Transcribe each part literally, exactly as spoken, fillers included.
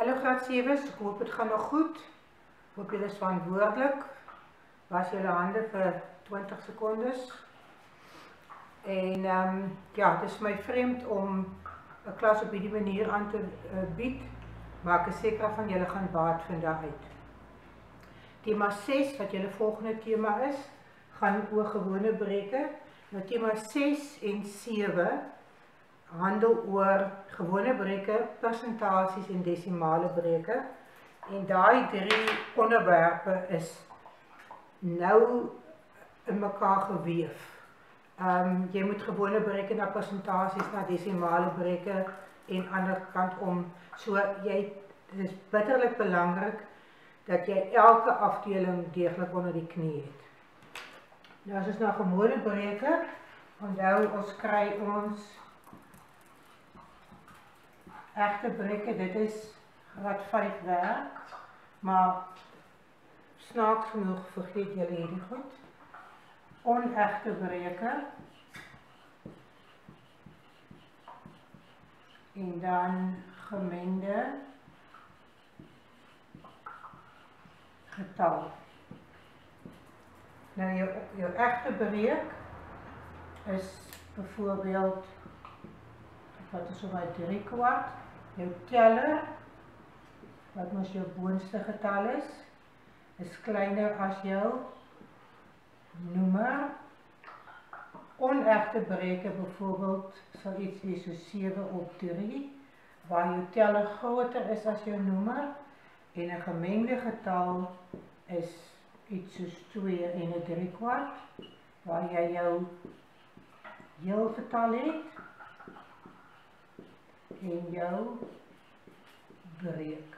Hallo graad sewens, ek hoop het gaan nog goed. Ek hoop julle is verantwoordelik. Was julle hande vir twintig sekondes. En um, ja, het is vir my vreemd om 'n klas op hierdie manier aan te uh, bied, maar ek is seker van julle gaan baat vind daaruit. Thema ses, wat julle volgende thema is, gaan oor gewone breuke. Nou thema ses en sewe handel oor gewone breuke, persentasies en desimale breuke. En daai drie onderwerpe is nou in mekaar geweef. Um, jy moet gewone breuke na persentasies, na desimale breuke en ander kant om. So jy, dit is bitterlik belangrik dat jy elke afdeling deeglik onder die knie het. Nou as ons na gewone breuke, onthou ons kry ons egte breuke, dit is graad vyf werk, maar snaaks genoeg vergeet julle hierdie goed. Onegte breuke en dan gemengde getal. Nou jou, jou egte breuk is byvoorbeeld, wat is so my drie kwart, jou teller, wat ons jou boonste getal is, is kleiner as jou noemer. Onegte breuke byvoorbeeld sal iets wees so sewe op drie, waar jou teller groter is as jou noemer, en 'n gemengde getal is iets soos twee en 'n drie kwart, waar jy jou heel getal het en jou breuk.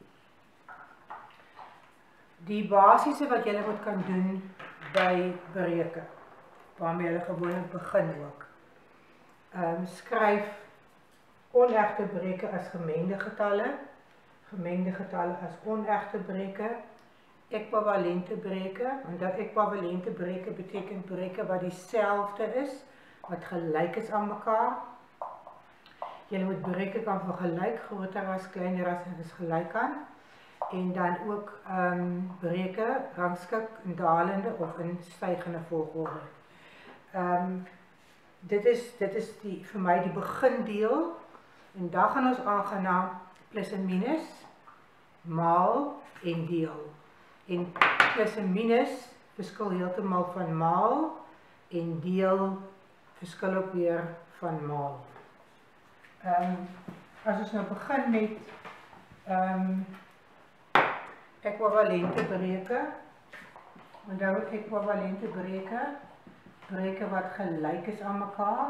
Die basiese wat jy moet kan doen by breuke, waarmee jy gewoonlik begin ook. Um, skryf onegte breuke as gemengde getalle, gemengde getalle as onegte breuke, ekwivalente breuke, want dat ekwivalente breuke beteken breuke wat dieselfde is, wat gelyk is aan mekaar. Jy moet breuke kan vergelyk, groter as, kleiner as, en is gelyk aan. En dan ook um, breuke rangskik in dalende of in stygende volgorde. Um, dit is, dit is die, vir my die begindeel, en dan gaan ons aangaan na plus en minus, maal en deel. En plus en minus verskil heeltemal van maal, en deel verskil ook weer van maal. Um, as ons nou begin met um, ekwivalente breuke, onthou ekwivalente breuke, breuke wat gelyk is aan mekaar.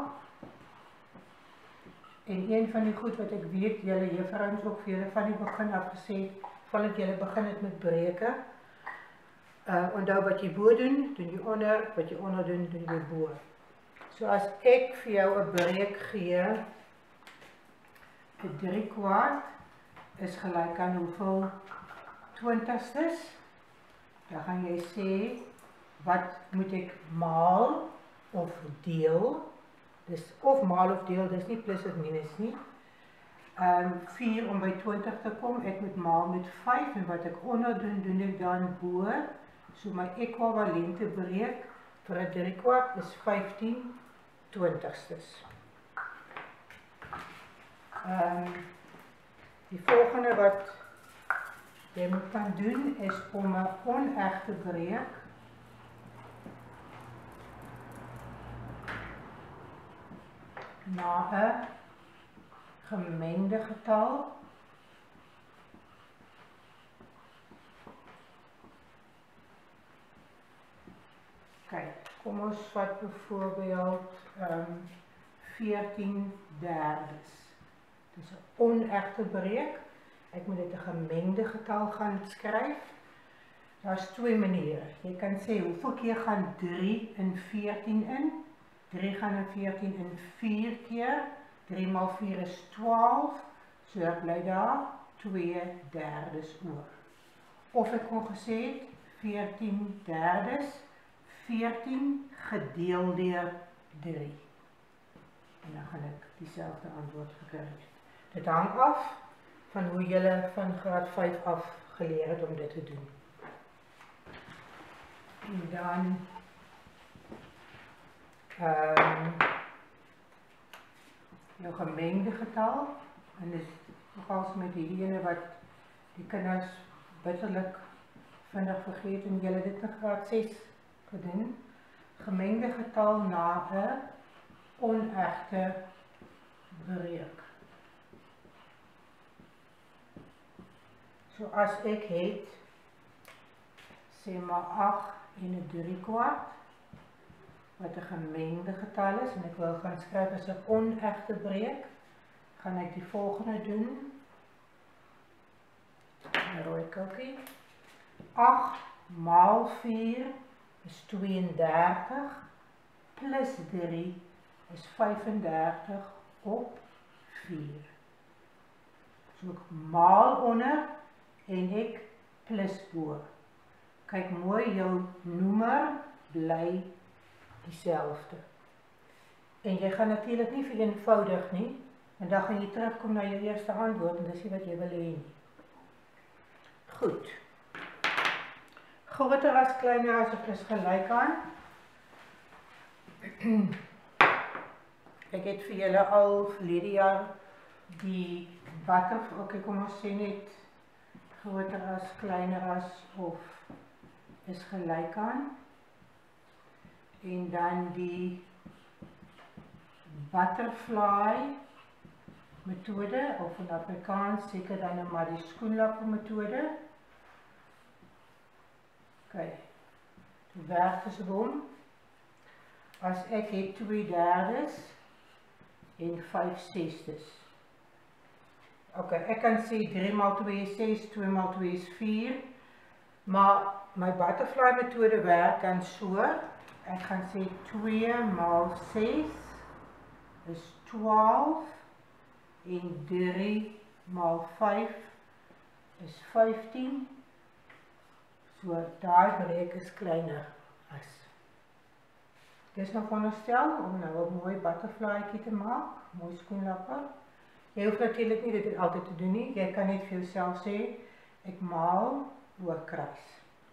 En een van die goed wat ek weet, julle juffrouens ook vir julle van die begin af gesê, vandat julle begin het met breuke, uh, onthou wat jy bo doen, doen jy onder, wat jy onder doen, doen jy bo. So as ek vir jou 'n breuk gee, 'n drie kwart is gelyk aan hoeveel twintigstes, dan gaan jy sê, wat moet ek maal of deel, dis of maal of deel, dis nie plus of minus nie. Um, vier om by twintig te kom, ek moet maal met vyf, en wat ek onder doen, doen ek dan bo, so my ekwivalente breuk vir 'n drie kwart is vyftien twintigstes. Um, die volgende wat jy moet kan doen is om 'n onegte breuk na 'n gemengde getal kyk, kom ons vat byvoorbeeld um, veertien derdes. Dis 'n onegte breuk. Ek moet dit 'n gemengde getal gaan skryf. Daar's twee maniere. Jy kan sê, hoeveel keer gaan drie in veertien in? drie gaan in veertien in vier keer. drie maal vier is twaalf. So ek bly daar twee derdes oor. Of ek kon gesê het, veertien derdes, veertien gedeel deur drie. En dan gaan ek dieselfde antwoord gekry. Dit hang af van hoe julle van graad vyf af geleer het om dit te doen. En dan um, jou gemengde getal, en dis nogals met die ene wat die kinders bitterlik vinnig vergeet en julle dit in graad ses gedoen. Gemengde getal na 'n onegte breek. So as ek het, sê maar agt en 'n drie kwart, wat 'n gemengde getal is, en ek wil gaan skryf as 'n onegte breek, gaan ek die volgende doen. 'n Rooi kokkie. agt maal vier is tweeëndertig, plus drie is vyfendertig op vier. So ek maal onder en ek plus bo. Kyk mooi, jou noemer bly dieselfde. En jy gaan natuurlik nie vereenvoudig nie, en dan gaan jy terugkom na jou eerste antwoord, en dis nie wat jy wil hê nie. Goed. Groter as kleiner as of is gelyk aan. Ek het vir julle al verlede jaar die butterfly, okay, kom ons sê net groter as, kleiner as of is gelyk aan. En dan die butterfly metode, of in Afrikaans seker dan maar die skoenlappe metode. Ok, toe werk is om. As ek het twee derdes en vyf sesdes. Ok, ek kan sê drie maal twee is ses, twee maal twee is vier, maar my butterfly metode werk dan so. Ek gaan sê twee maal ses is twaalf en drie maal vyf is vyftien. So daai breek is kleiner as. Dis nog onderstel om nou 'n mooi butterflytjie te maak, mooi skoenlappe. Jy hoef natuurlik nie dit altyd te doen nie. Jy kan net vir jouself sê ek maal oor kruis.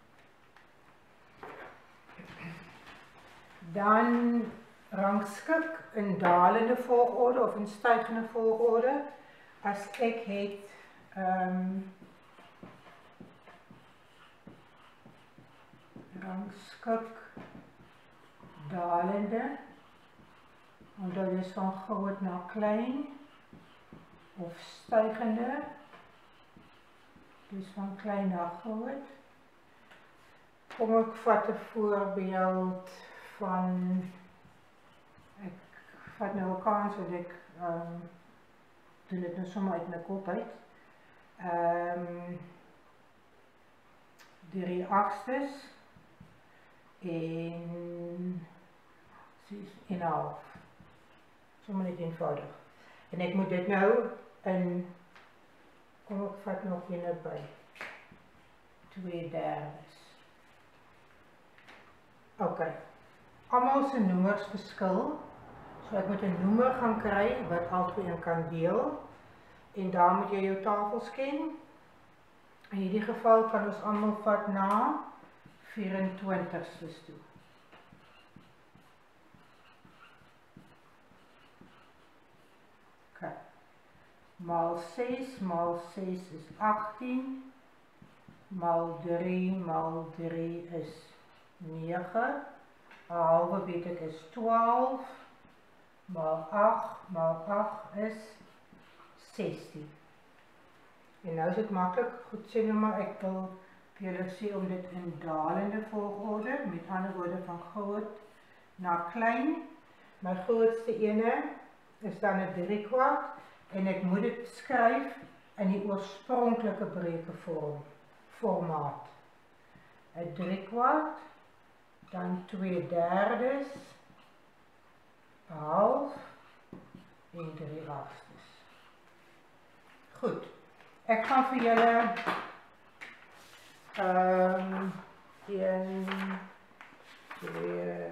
Dan rangskik in dalende volgorde of in stygende volgorde. As ek het um, rangskik dalende, omdat dit is van groot na klein, of stygende, dus van klein na groot. Kom ek vat 'n voorbeeld van, ek vat nou 'n kans en ek um, doen dit nou sommer uit my kop uit. Um, drie agstes en ses en 'n half. Sommer net eenvoudig. En ek moet dit nou in, kom ek vat nog een by, twee derdes. Ok, almal se noemers verskil, so ek moet 'n noemer gaan kry wat albei kan deel, en daar moet jy jou tafels ken. In hierdie geval kan ons almal vat na vyf-en-twintigstes toe. Ok, maal ses maal ses is agttien, maal drie maal drie is nege, 'n halwe weet ek is twaalf, maal agt maal agt is sestien. En nou is dit maklik, goed sê nou maar, ek wil vir julle sê om dit in dalende volgorde, met ander woorde van groot na klein. My grootste ene is dan 'n drie kwart, en ek moet dit skryf in die oorspronklike breuke vorm, formaat. 'n drie kwart, dan twee derdes, 'n half en drie agstes. Goed, ek gaan vir julle um, een, twee,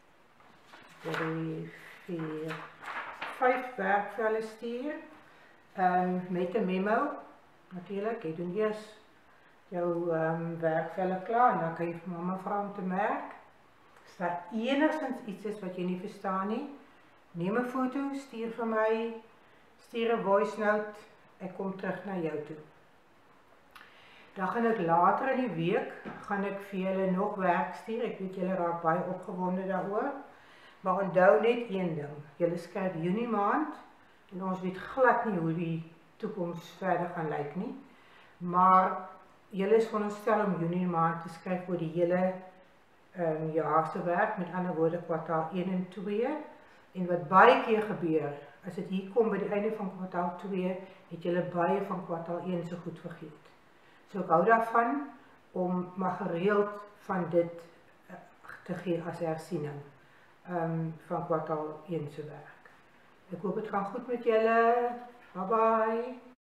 drie, vier, vyf werkvelle stuur. um, met 'n memo. Natuurlik, jy doen eers jou um, werkvelle klaar en dan kan jy vir mamma vra om te merk. As daar enigstens iets is wat jy nie verstaan nie, neem 'n foto, stuur vir my, stuur 'n voice note, ek kom terug na jou toe. Dan gaan ek later in die week, gaan ek vir julle nog werk stuur, ek weet julle raak baie opgewonde daaroor, maar onthou net een ding, julle skryf Junie maand, en ons weet glad nie hoe die toekoms verder gaan lyk nie, maar julle is veronderstel om Junie maand te skryf oor die hele um, jaar se werk, met ander woorde kwartaal een en twee, en wat baie keer gebeur, as dit hier kom by die einde van kwartaal twee, het julle baie van kwartaal een so goed vergeet. So ek hou daarvan om maar gereeld van dit uh, te gee as hersiening um, van kwartaal een se werk. Ek hoop het gaan goed met julle. Bye bye.